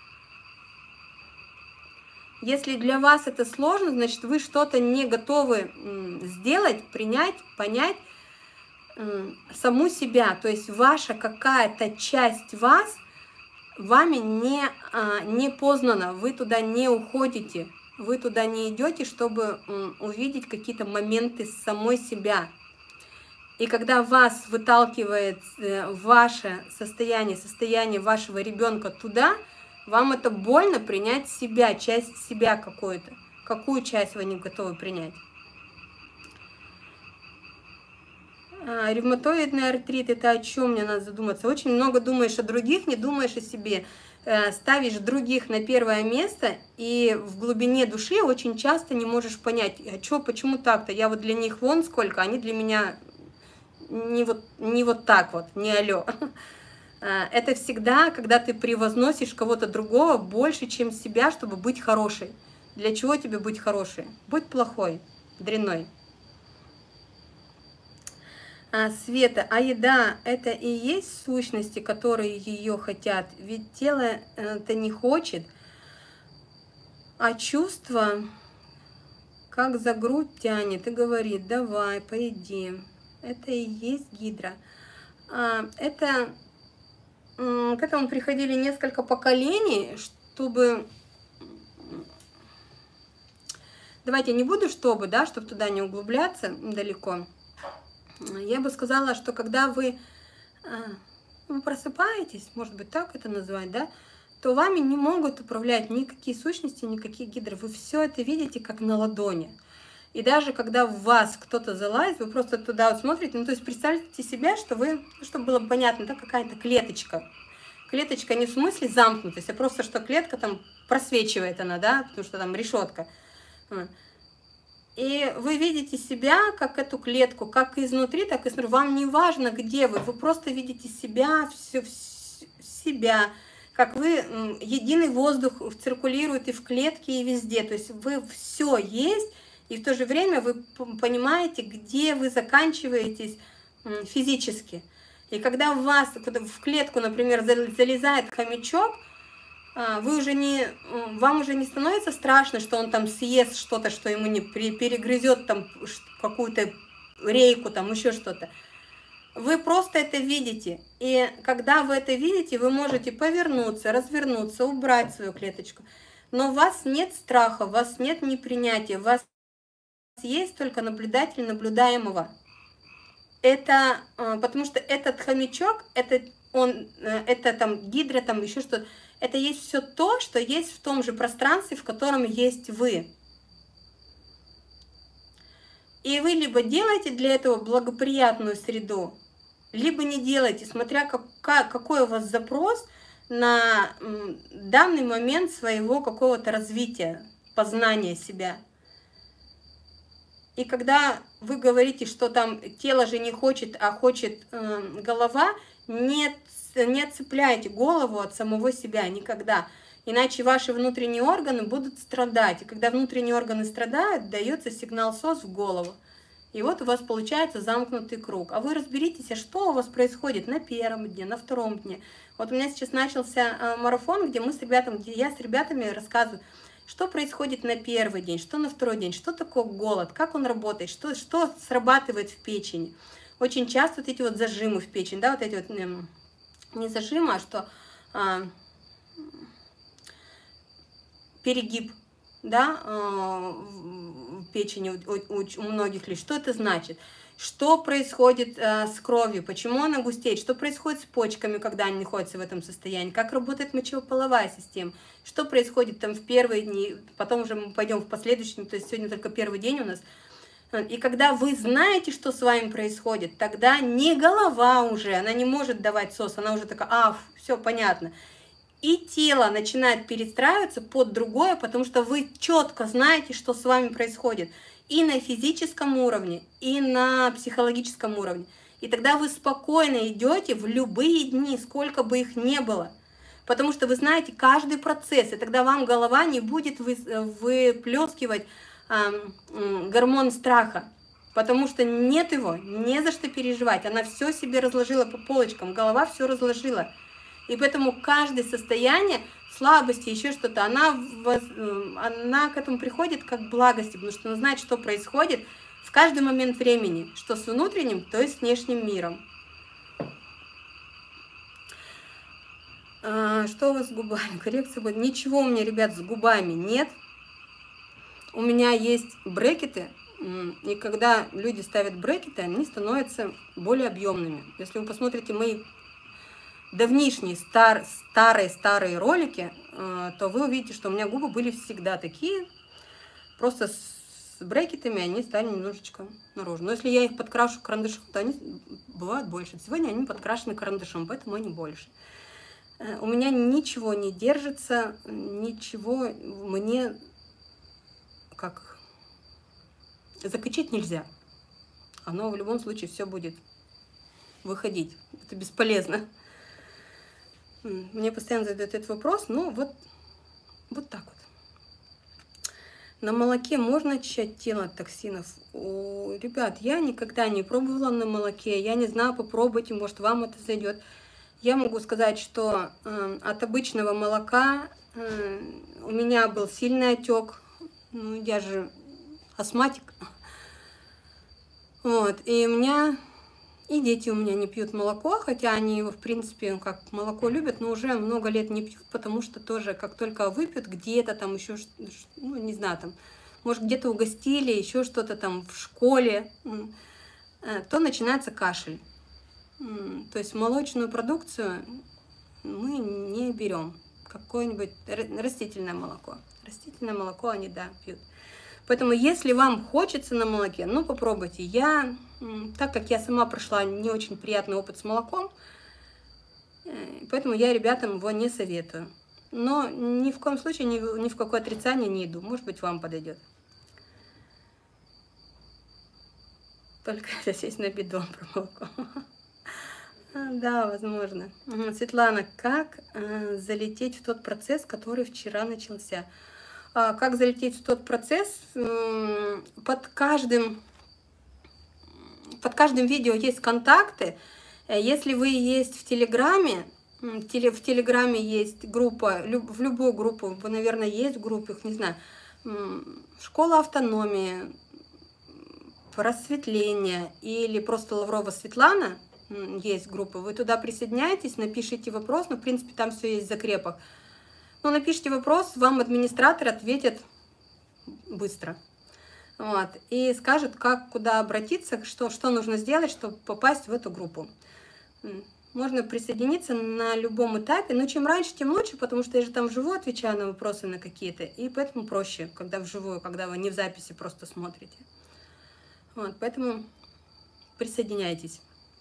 Если для вас это сложно, значит, вы что-то не готовы сделать, принять, понять саму себя. То есть ваша какая-то часть вас вами не познана, вы туда не уходите, вы туда не идете, чтобы увидеть какие-то моменты самой себя. И когда вас выталкивает ваше состояние вашего ребенка туда, вам это больно принять себя, часть себя какую-то. Какую часть вы не готовы принять? Ревматоидный артрит, это о чем мне надо задуматься? Очень много думаешь о других, не думаешь о себе. Ставишь других на первое место, и в глубине души очень часто не можешь понять, а что, почему так-то? Я вот для них вон сколько, они для меня не вот так вот, не алло. Это всегда, когда ты превозносишь кого-то другого больше, чем себя, чтобы быть хорошей. Для чего тебе быть хорошей? Будь плохой, дрянной. Света, а еда – это и есть сущности, которые ее хотят? Ведь тело это не хочет, а чувство, как за грудь тянет и говорит: давай, поеди. Это и есть гидра. Это к этому приходили несколько поколений, чтобы... Давайте не буду чтобы туда не углубляться далеко. Я бы сказала, что когда вы просыпаетесь, может быть, так это назвать, да, то вами не могут управлять никакие сущности, никакие гидры. Вы все это видите как на ладони. И даже когда в вас кто-то залазит, вы просто туда вот смотрите, ну, то есть представьте себя, что вы, чтобы было понятно, да, какая-то клеточка. Клеточка не в смысле замкнутость, а просто что клетка там просвечивает она, да, потому что там решетка. И вы видите себя, как эту клетку, как изнутри, так и снаружи. Вам не важно, где вы просто видите себя, себя, как вы, единый воздух циркулирует и в клетке, и везде. То есть вы все есть, и в то же время вы понимаете, где вы заканчиваетесь физически. И когда у вас в клетку, например, залезает хомячок, вам уже не становится страшно, что он там съест что-то, что ему не перегрызет там какую-то рейку, там еще что-то. Вы просто это видите. И когда вы это видите, вы можете повернуться, развернуться, убрать свою клеточку. Но у вас нет страха, у вас нет непринятия, у вас есть только наблюдатель наблюдаемого. Это потому что этот хомячок, это там гидра, там еще что-то, это есть все то, что есть в том же пространстве, в котором есть вы. И вы либо делаете для этого благоприятную среду, либо не делаете, смотря какой у вас запрос на данный момент своего какого-то развития, познания себя. И когда вы говорите, что там тело же не хочет, а хочет голова, не отцепляйте голову от самого себя никогда. Иначе ваши внутренние органы будут страдать. И когда внутренние органы страдают, дается сигнал СОС в голову. И вот у вас получается замкнутый круг. А вы разберитесь, а что у вас происходит на первом дне, на втором дне. Вот у меня сейчас начался марафон, где я с ребятами рассказываю, что происходит на первый день, что на второй день, что такое голод, как он работает, что срабатывает в печени. Очень часто вот эти вот зажимы в печени, да, вот эти вот, не зажимы, а что перегиб, да, в печени у многих людей. Что это значит? Что происходит с кровью, почему она густеет, что происходит с почками, когда они находятся в этом состоянии, как работает мочеполовая система, что происходит там в первые дни, потом уже мы пойдем в последующие, то есть сегодня только первый день у нас. И когда вы знаете, что с вами происходит, тогда не голова уже, она не может давать СОС, она уже такая, все понятно. И тело начинает перестраиваться под другое, потому что вы четко знаете, что с вами происходит. И на физическом уровне, и на психологическом уровне. И тогда вы спокойно идете в любые дни, сколько бы их ни было. Потому что вы знаете каждый процесс, и тогда вам голова не будет выплескивать гормон страха. Потому что нет его, не за что переживать. Она все себе разложила по полочкам, голова все разложила. И поэтому каждое состояние слабости, еще что-то, она к этому приходит как благости, потому что она знает, что происходит в каждый момент времени, что с внутренним, то есть с внешним миром. Что у вас с губами? Коррекция будет? Ничего у меня, ребят, с губами нет. У меня есть брекеты, и когда люди ставят брекеты, они становятся более объемными. Если вы посмотрите мои давнишние старые ролики, то вы увидите, что у меня губы были всегда такие, просто с брекетами они стали немножечко наружу. Но если я их подкрашу карандашом, то они бывают больше. Сегодня они подкрашены карандашом, поэтому они больше. У меня ничего не держится, ничего мне как закачать нельзя. Оно в любом случае все будет выходить. Это бесполезно. Мне постоянно задают этот вопрос, но вот так вот. На молоке можно очищать тело от токсинов? Ребят, я никогда не пробовала на молоке, я не знаю, попробуйте, может вам это зайдет. Я могу сказать, что от обычного молока у меня был сильный отек, я же астматик, вот, и дети у меня не пьют молоко, хотя они его, в принципе, как молоко любят, но уже много лет не пьют, потому что тоже, как только выпьют где-то там еще, не знаю, там, может, где-то угостили, еще что-то там в школе, то начинается кашель. То есть молочную продукцию мы не берем. Какое-нибудь растительное молоко. Растительное молоко они, да, пьют. Поэтому, если вам хочется на молоке, ну, попробуйте. Так как я сама прошла не очень приятный опыт с молоком, поэтому я ребятам его не советую. но ни в коем случае ни в какое отрицание не иду. Может быть, вам подойдет. Только сесть на бидон про молоко. Да, возможно. Светлана, как залететь в тот процесс, который вчера начался? Как залететь в тот процесс? Под каждым видео есть контакты. Если вы есть в Телеграме, в Телеграме есть группа, в любую группу, вы, наверное, есть в группах, не знаю, Школа автономии, Просветление или просто Лаврова Светлана, есть группа, вы туда присоединяетесь, напишите вопрос, в принципе, там все есть в закрепах. Но напишите вопрос, вам администратор ответит быстро. Вот, и скажет, как, куда обратиться, что нужно сделать, чтобы попасть в эту группу. Можно присоединиться на любом этапе, но чем раньше, тем лучше, потому что я же там вживую отвечаю на вопросы на какие-то, и поэтому проще, когда вживую, когда вы не в записи просто смотрите. Вот, поэтому присоединяйтесь.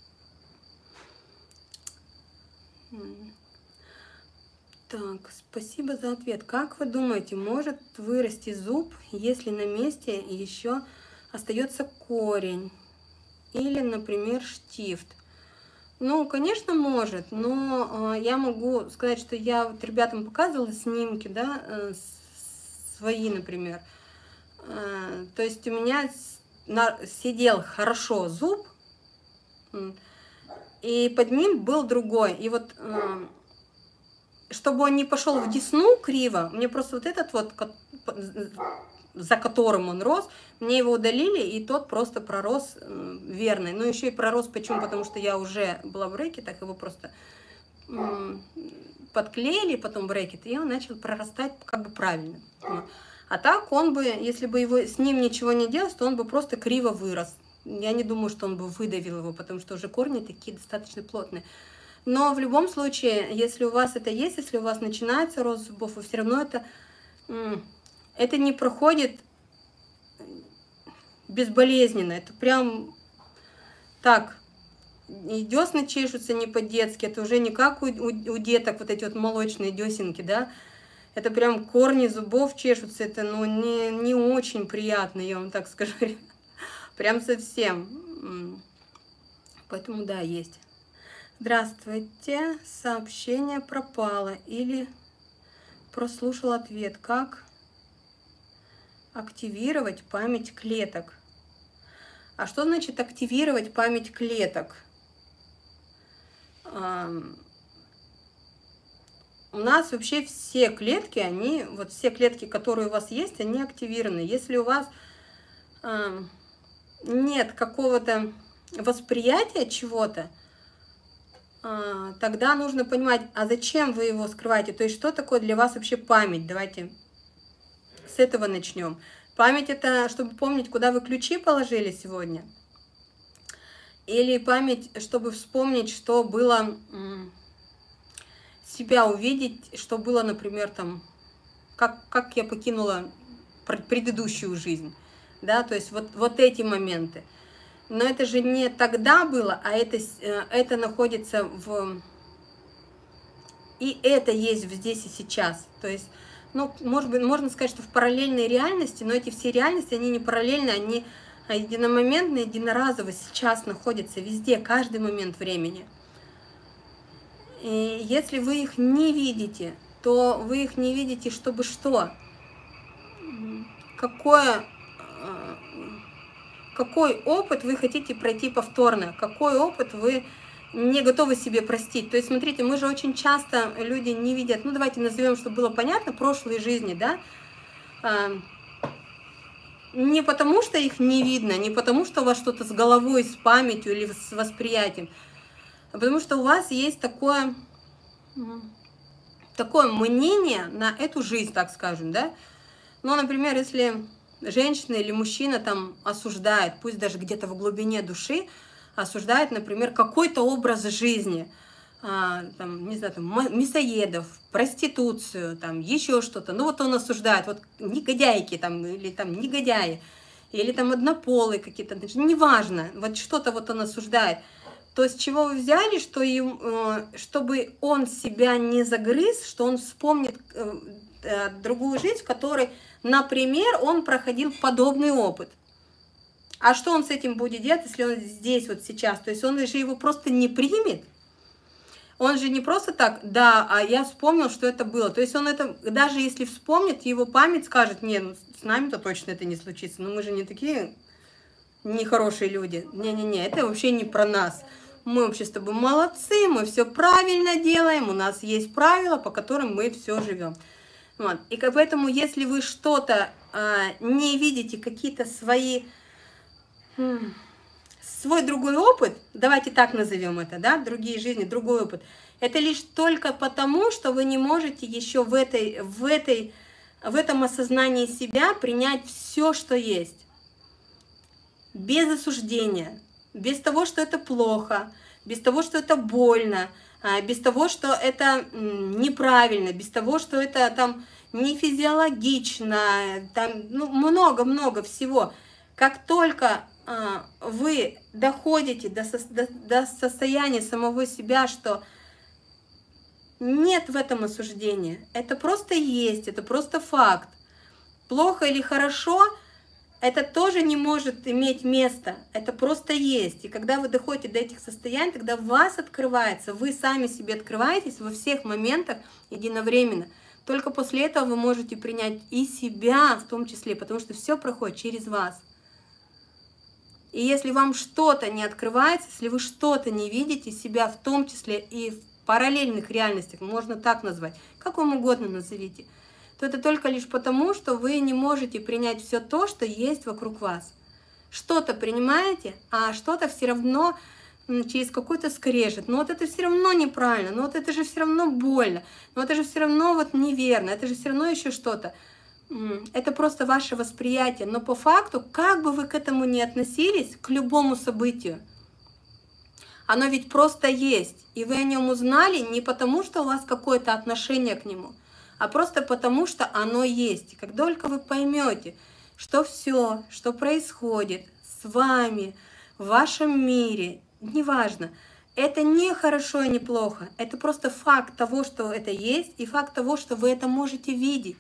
Так, спасибо за ответ. Как вы думаете, может вырасти зуб, если на месте еще остается корень? Или, например, штифт? Ну, конечно, может, но я могу сказать, что я вот ребятам показывала снимки, да, свои, например. То есть у меня сидел хорошо зуб, и под ним был другой. И вот, чтобы он не пошел в десну криво, мне просто вот этот вот, за которым он рос, мне его удалили, и тот просто пророс верный. Ну, еще и пророс, почему? Потому что я уже была в брекетах, его просто подклеили, потом брекет, и он начал прорастать как бы правильно. А так он бы, если бы с ним ничего не делать, то он бы просто криво вырос. Я не думаю, что он бы выдавил его, потому что уже корни такие достаточно плотные. Но в любом случае, если у вас это есть, если у вас начинается рост зубов, все равно это не проходит безболезненно. Это прям так, и десны чешутся не по-детски, это уже не как у деток вот эти вот молочные десенки, да. Это прям корни зубов чешутся, это ну, не очень приятно, я вам так скажу. Прям совсем. Поэтому да, есть. Здравствуйте, сообщение пропало или прослушал ответ. Как активировать память клеток? А что значит активировать память клеток? У нас вообще все клетки, вот все клетки, которые у вас есть, они активированы. Если у вас нет какого-то восприятия чего-то, тогда нужно понимать, а зачем вы его скрываете? То есть, что такое для вас вообще память? Давайте с этого начнем. Память — это чтобы помнить, куда вы ключи положили сегодня? Или память, чтобы вспомнить, что было, себя увидеть, что было, например, там, как я покинула предыдущую жизнь, да, то есть вот эти моменты. Но это же не тогда было, а это находится и это есть здесь и сейчас. То есть, ну, может быть, можно сказать, что в параллельной реальности, но эти все реальности, они не параллельные, они единомоментные, единоразово сейчас находятся везде, каждый момент времени. И если вы их не видите, то вы их не видите, чтобы что? Какой опыт вы хотите пройти повторно? Какой опыт вы не готовы себе простить? То есть, смотрите, мы же очень часто, люди не видят, ну давайте назовем, чтобы было понятно, прошлые жизни, да? Не потому, что их не видно, не потому, что у вас что-то с головой, с памятью или с восприятием, а потому что у вас есть такое мнение на эту жизнь, так скажем, да? Ну, например, если женщина или мужчина там осуждает, пусть даже где-то в глубине души, осуждает, например, какой-то образ жизни, там, не знаю, там, мясоедов, проституцию, там, еще что-то. Ну, вот он осуждает, вот негодяйки там, или там негодяи, или там однополые какие-то, неважно, вот что-то вот он осуждает. то с чего вы взяли, что чтобы он себя не загрыз, что он вспомнит другую жизнь, в которой, например, он проходил подобный опыт. А что он с этим будет делать, если он здесь вот сейчас? То есть он же его просто не примет. Он же не просто так, да, а я вспомнил, что это было. То есть он это, даже если вспомнит, его память скажет, не, ну с нами-то точно это не случится. Но мы же не такие нехорошие люди. Не-не-не, это вообще не про нас. Мы вообще с тобой молодцы, мы все правильно делаем, у нас есть правила, по которым мы все живем. Вот. И поэтому, если вы что-то не видите, какие-то свой другой опыт, давайте так назовем это, да, другие жизни, другой опыт, это лишь только потому, что вы не можете еще в этом осознании себя принять все, что есть. Без осуждения, без того, что это плохо, без того, что это больно, без того, что это неправильно, без того, что это там не физиологично, там много-много всего. Как только вы доходите до состояния самого себя, что нет в этом осуждения, это просто есть, это просто факт. Плохо или хорошо, это тоже не может иметь места, это просто есть. И когда вы доходите до этих состояний, тогда в вас открывается, вы сами себе открываетесь во всех моментах единовременно. Только после этого вы можете принять и себя в том числе, потому что все проходит через вас. И если вам что-то не открывается, если вы что-то не видите себя, в том числе и в параллельных реальностях, можно так назвать, как вам угодно назовите, то это только лишь потому, что вы не можете принять все то, что есть вокруг вас. Что-то принимаете, а что-то все равно через какой-то скрежет. Но вот это все равно неправильно, но вот это же все равно больно, но это же все равно вот неверно, это же все равно еще что-то. Это просто ваше восприятие, но по факту, как бы вы к этому ни относились, к любому событию, оно ведь просто есть, и вы о нем узнали не потому, что у вас какое-то отношение к нему, а просто потому, что оно есть. И как только вы поймете, что все, что происходит с вами, в вашем мире, неважно, это не хорошо и не плохо, это просто факт того, что это есть, и факт того, что вы это можете видеть.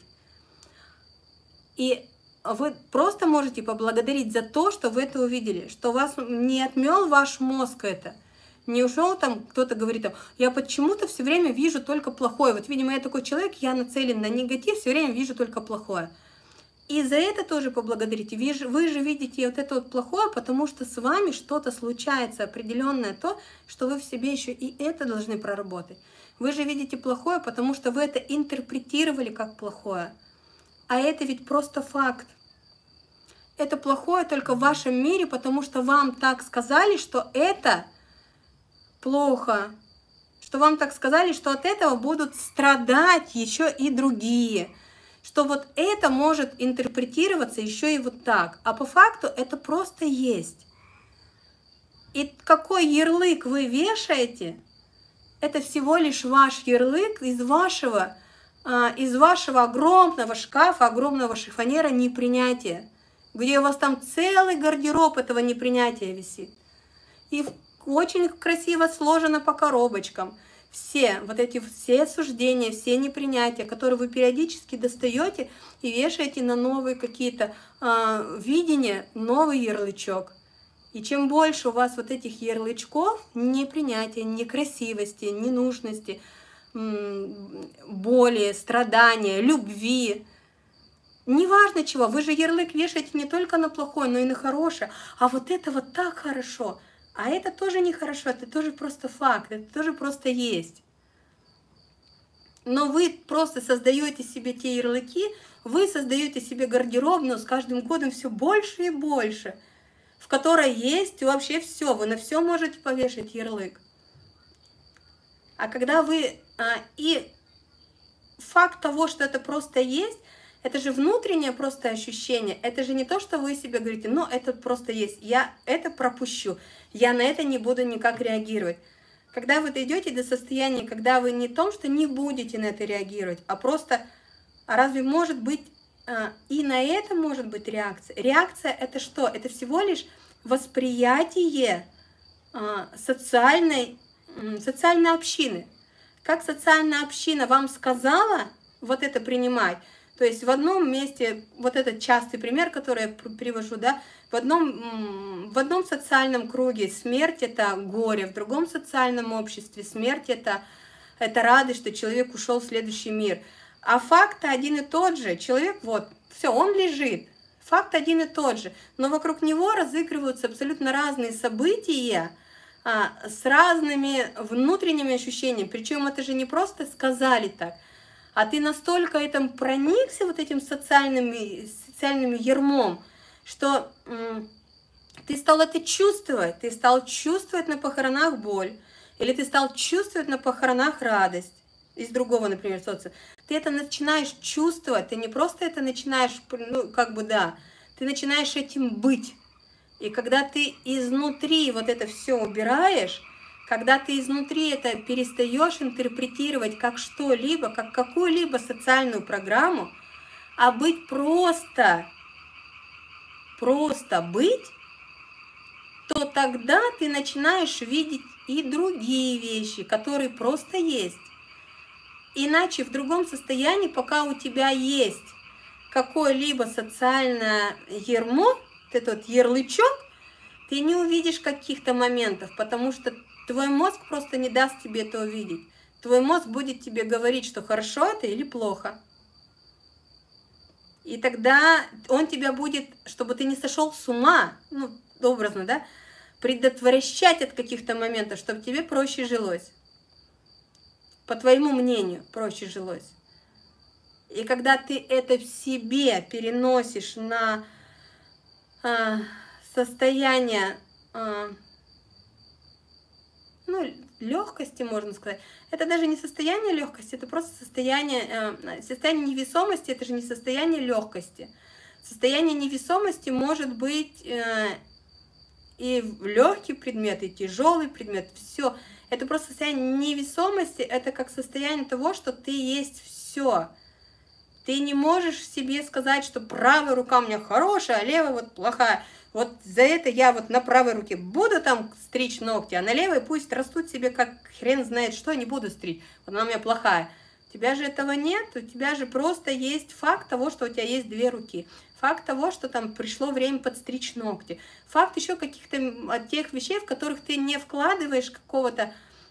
И вы просто можете поблагодарить за то, что вы это увидели, что вас не отмел ваш мозг это. Не ушел там, кто-то говорит, там, я почему-то все время вижу только плохое. Вот, видимо, я такой человек, я нацелен на негатив, все время вижу только плохое. И за это тоже поблагодарите. Вы же видите вот это вот плохое, потому что с вами что-то случается определенное, то, что вы в себе еще и это должны проработать. Вы же видите плохое, потому что вы это интерпретировали как плохое. А это ведь просто факт. Это плохое только в вашем мире, потому что вам так сказали, что это плохо. Что вам так сказали, что от этого будут страдать еще и другие. Что вот это может интерпретироваться еще и вот так. А по факту это просто есть. И какой ярлык вы вешаете, это всего лишь ваш ярлык из вашего огромного шкафа, огромного шифонера непринятия, где у вас там целый гардероб этого непринятия висит. И очень красиво сложено по коробочкам. Все суждения, все непринятия, которые вы периодически достаете и вешаете на новые какие-то видения, новый ярлычок. И чем больше у вас вот этих ярлычков, непринятия, некрасивости, ненужности, боли, страдания, любви, неважно чего, вы же ярлык вешаете не только на плохое, но и на хорошее, а вот это вот так хорошо, а это тоже нехорошо, это тоже просто факт, это тоже просто есть. Но вы просто создаете себе те ярлыки, вы создаете себе гардеробную с каждым годом все больше и больше, в которой есть вообще все, вы на все можете повешать ярлык. А когда вы... И факт того, что это просто есть, это же внутреннее просто ощущение. Это же не то, что вы себе говорите, ну, это просто есть, я это пропущу, я на это не буду никак реагировать. Когда вы дойдете до состояния, когда вы не том, что не будете на это реагировать, а просто, разве может быть, и на это может быть реакция? Реакция это что? Это всего лишь восприятие социальной общины. Как социальная община вам сказала вот это принимать, то есть в одном месте, вот этот частый пример, который я привожу, да, в одном социальном круге смерть – это горе, в другом социальном обществе смерть – это радость, что человек ушел в следующий мир. А факт один и тот же, человек вот, все, он лежит, факт один и тот же, но вокруг него разыгрываются абсолютно разные события, с разными внутренними ощущениями. Причем это же не просто сказали так, а ты настолько этим проникся, вот этим социальным ярмом, что ты стал это чувствовать. Ты стал чувствовать на похоронах боль, или ты стал чувствовать на похоронах радость из другого, например, социума. Ты это начинаешь чувствовать, ты не просто это начинаешь, ну, как бы, да, ты начинаешь этим быть. И когда ты изнутри вот это все убираешь, когда ты изнутри это перестаешь интерпретировать как что-либо, как какую-либо социальную программу, а быть просто быть, то тогда ты начинаешь видеть и другие вещи, которые просто есть. Иначе в другом состоянии, пока у тебя есть какое-либо социальное ярмо, вот этот ярлычок, ты не увидишь каких-то моментов, потому что твой мозг просто не даст тебе это увидеть. Твой мозг будет тебе говорить, что хорошо это или плохо. И тогда он тебя будет, чтобы ты не сошел с ума, ну, образно, да, предотвращать от каких-то моментов, чтобы тебе проще жилось. По твоему мнению, проще жилось. И когда ты это в себе переносишь на состояние, ну, легкости, можно сказать. Это даже не состояние легкости, это просто состояние невесомости, это же не состояние легкости. Состояние невесомости может быть и легкий предмет, и тяжелый предмет, все. Это просто состояние невесомости, это как состояние того, что ты есть все. Ты не можешь себе сказать, что правая рука у меня хорошая, а левая вот плохая. Вот за это я вот на правой руке буду там стричь ногти, а на левой пусть растут себе как хрен знает что, не буду стричь. Вот она у меня плохая. У тебя же этого нет, у тебя же просто есть факт того, что у тебя есть две руки. Факт того, что там пришло время подстричь ногти. Факт еще каких-то от тех вещей, в которых ты не вкладываешь какого-то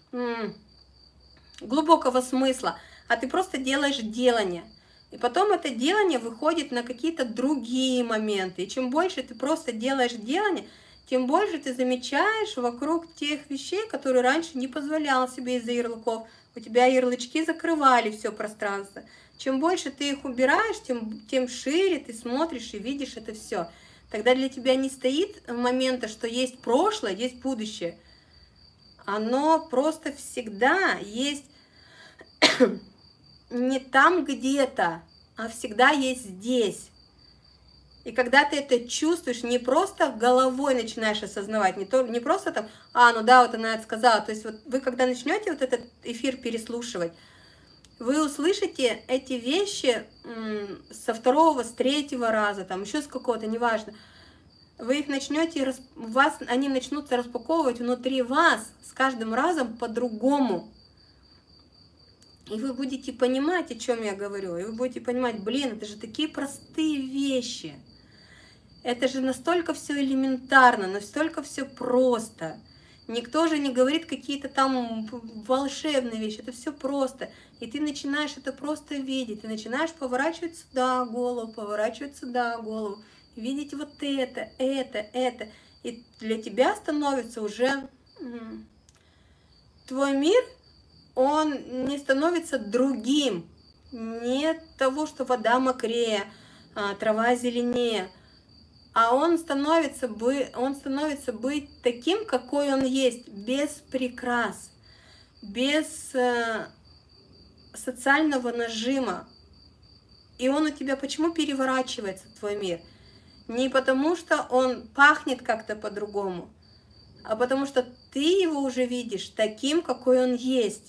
глубокого смысла, а ты просто делаешь делание. И потом это делание выходит на какие-то другие моменты. И чем больше ты просто делаешь делание, тем больше ты замечаешь вокруг тех вещей, которые раньше не позволял себе из-за ярлыков. У тебя ярлычки закрывали все пространство. Чем больше ты их убираешь, тем шире ты смотришь и видишь это все. Тогда для тебя не стоит момента, что есть прошлое, есть будущее. Оно просто всегда есть не там где-то, а всегда есть здесь. И когда ты это чувствуешь, не просто головой начинаешь осознавать, не просто там, ну да, вот она это сказала. То есть вот вы когда начнете вот этот эфир переслушивать, вы услышите эти вещи со второго, с третьего раза, там еще с какого-то, неважно. Вы их начнете, они начнутся распаковывать внутри вас с каждым разом по-другому. И вы будете понимать, о чем я говорю. И вы будете понимать, блин, это же такие простые вещи. Это же настолько все элементарно, настолько все просто. Никто же не говорит какие-то там волшебные вещи. Это все просто. И ты начинаешь это просто видеть. Ты начинаешь поворачивать сюда голову, поворачивать сюда голову. Видеть вот это. И для тебя становится уже твой мир, он не становится другим, не того, что вода мокрее, трава зеленее, а он становится быть таким, какой он есть, без прикрас, без социального нажима. И он у тебя почему переворачивается, твой мир? Не потому, что он пахнет как-то по-другому, а потому что ты его уже видишь таким, какой он есть.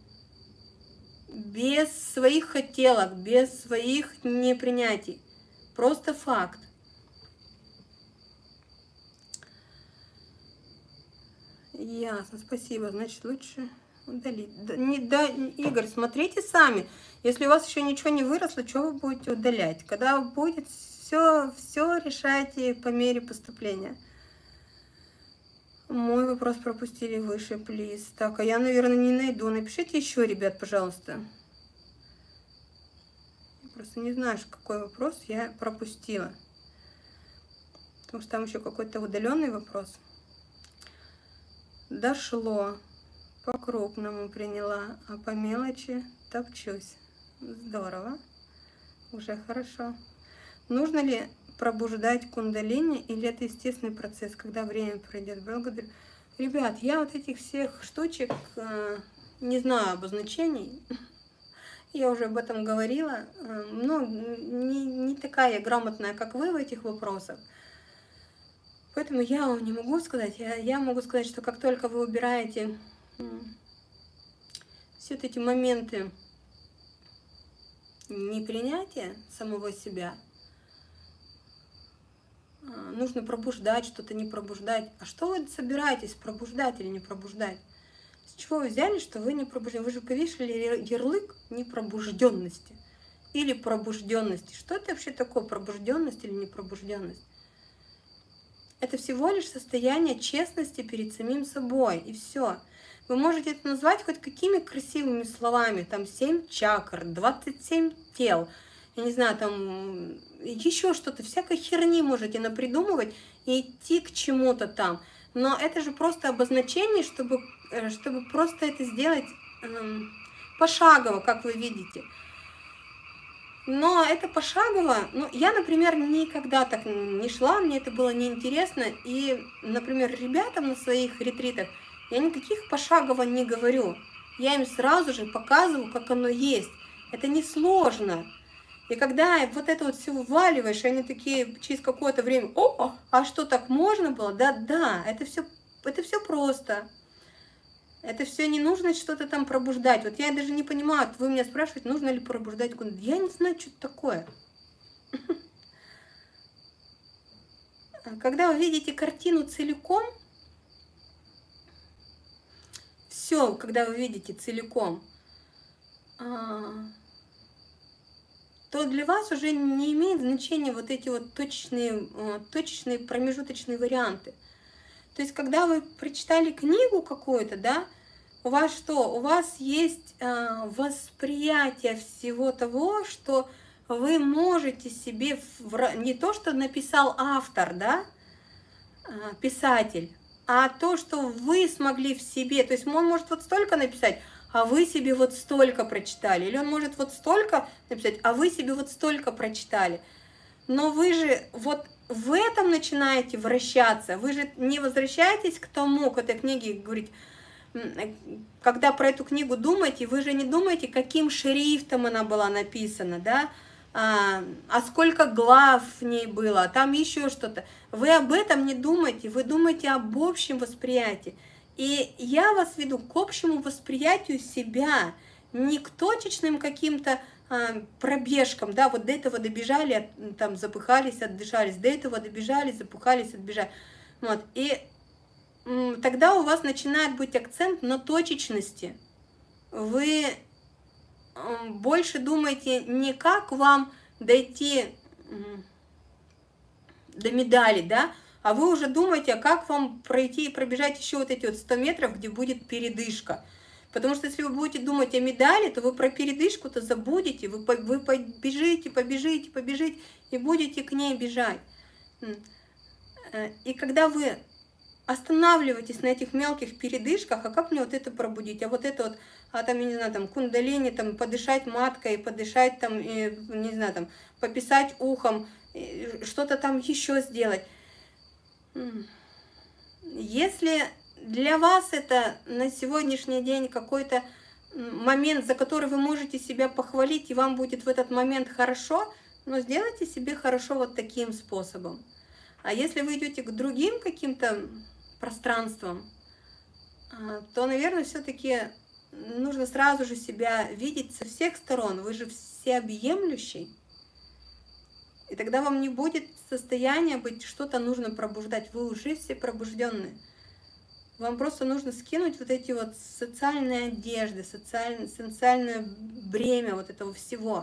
Без своих хотелок, без своих непринятий. Просто факт. Ясно, спасибо. Значит, лучше удалить. Да, Игорь, смотрите сами. Если у вас еще ничего не выросло, что вы будете удалять? Когда будет, все решайте по мере поступления. Мой вопрос пропустили выше, плиз. Так, а я, наверное, не найду. Напишите еще, ребят, пожалуйста. Я просто не знаю, какой вопрос я пропустила. Потому что там еще какой-то удаленный вопрос. Дошло. По-крупному приняла, а по мелочи топчусь. Здорово. Уже хорошо. Нужно ли пробуждать кундалини, или это естественный процесс, когда время пройдет? Благодарю. Ребят, я вот этих всех штучек не знаю обозначений. Я уже об этом говорила. Ну, не такая я грамотная, как вы в этих вопросах. Поэтому я вам не могу сказать. Я могу сказать, что как только вы убираете все вот эти моменты непринятия самого себя, нужно пробуждать, что-то не пробуждать. А что вы собираетесь, пробуждать или не пробуждать? С чего вы взяли, что вы не пробуждены? Вы же повешали ярлык непробужденности или пробужденности. Что это вообще такое, пробужденность или непробужденность? Это всего лишь состояние честности перед самим собой, и все. Вы можете это назвать хоть какими красивыми словами, там 7 чакр, 27 тел, я не знаю, там еще что-то, всякой херни можете напридумывать и идти к чему-то там. Но это же просто обозначение, чтобы просто это сделать пошагово, как вы видите. Но это пошагово. Ну, я, например, никогда так не шла, мне это было неинтересно. И, например, ребятам на своих ретритах я никаких пошагово не говорю. Я им сразу же показываю, как оно есть. Это несложно. И когда вот это вот все вываливаешь, они такие через какое-то время: о, а что, так можно было? Да, это все просто. Это все не нужно что-то там пробуждать. Вот я даже не понимаю, вы меня спрашиваете, нужно ли пробуждать кундалини. Я не знаю, что это такое. Когда вы видите картину целиком, все, когда вы видите целиком, то для вас уже не имеет значения вот эти вот точечные промежуточные варианты. То есть, когда вы прочитали книгу какую-то, да, у вас что? У вас есть восприятие всего того, что вы можете себе, не то, что написал автор, да, писатель, а то, что вы смогли в себе. То есть он может вот столько написать, а вы себе вот столько прочитали. Или он может вот столько написать, а вы себе вот столько прочитали. Но вы же вот в этом начинаете вращаться. Вы же не возвращаетесь к тому, к этой книге, говорить, когда про эту книгу думаете, вы же не думаете, каким шрифтом она была написана, да, а сколько глав в ней было, там еще что-то. Вы об этом не думаете, вы думаете об общем восприятии. И я вас веду к общему восприятию себя, не к точечным каким-то пробежкам, да, вот до этого добежали, там запыхались, отдышались, до этого добежали, запыхались, отбежали. Вот, и тогда у вас начинает быть акцент на точечности. Вы больше думаете не как вам дойти до медали, да, а вы уже думаете, а как вам пройти и пробежать еще вот эти вот 100 метров, где будет передышка. Потому что если вы будете думать о медали, то вы про передышку-то забудете, вы побежите и будете к ней бежать. И когда вы останавливайтесь на этих мелких передышках, а как мне вот это пробудить, а вот это вот, там, я не знаю, там, кундалини, там, подышать маткой, подышать, там, не знаю, там, пописать ухом, что-то там еще сделать. Если для вас это на сегодняшний день какой-то момент, за который вы можете себя похвалить, и вам будет в этот момент хорошо, но сделайте себе хорошо вот таким способом. А если вы идете к другим каким-то пространствам, то, наверное, все-таки нужно сразу же себя видеть со всех сторон. Вы же всеобъемлющий. И тогда вам не будет состояния быть, что-то нужно пробуждать. Вы уже все пробужденные. Вам просто нужно скинуть вот эти вот социальные одежды, социальное бремя вот этого всего.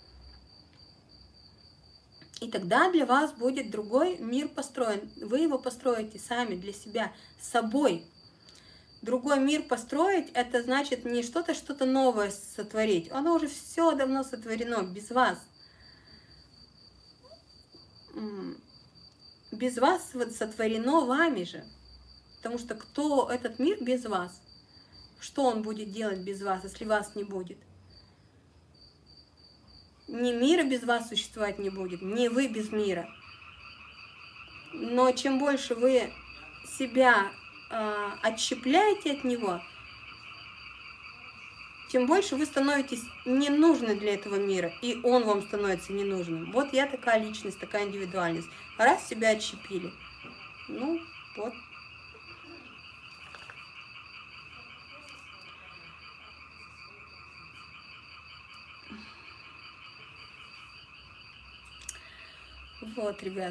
И тогда для вас будет другой мир построен. Вы его построите сами для себя, с собой. Другой мир построить, это значит не что-то новое сотворить. Оно уже все давно сотворено, без вас. Без вас сотворено вами же. Потому что кто этот мир без вас? Что он будет делать без вас, если вас не будет? Ни мира без вас существовать не будет, ни вы без мира. Но чем больше вы себя отщепляете от него, тем больше вы становитесь ненужны для этого мира, и он вам становится ненужным. Вот я такая личность, такая индивидуальность. Раз себя отщепили, ну вот. Вот, ребят.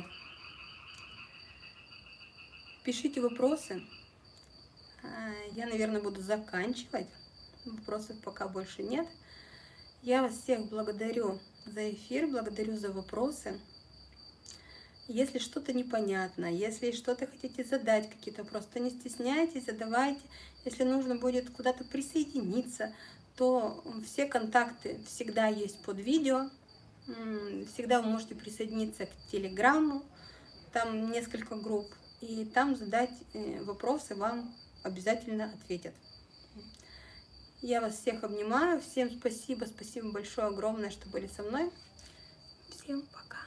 Пишите вопросы. Я, наверное, буду заканчивать. Вопросов пока больше нет. Я вас всех благодарю за эфир, благодарю за вопросы. Если что-то непонятно, если что-то хотите задать, какие-то вопросы, то не стесняйтесь, задавайте. Если нужно будет куда-то присоединиться, то все контакты всегда есть под видео. Всегда вы можете присоединиться к Телеграмму, там несколько групп, и там задать вопросы, вам обязательно ответят. Я вас всех обнимаю, всем спасибо, спасибо большое, огромное, что были со мной. Всем пока.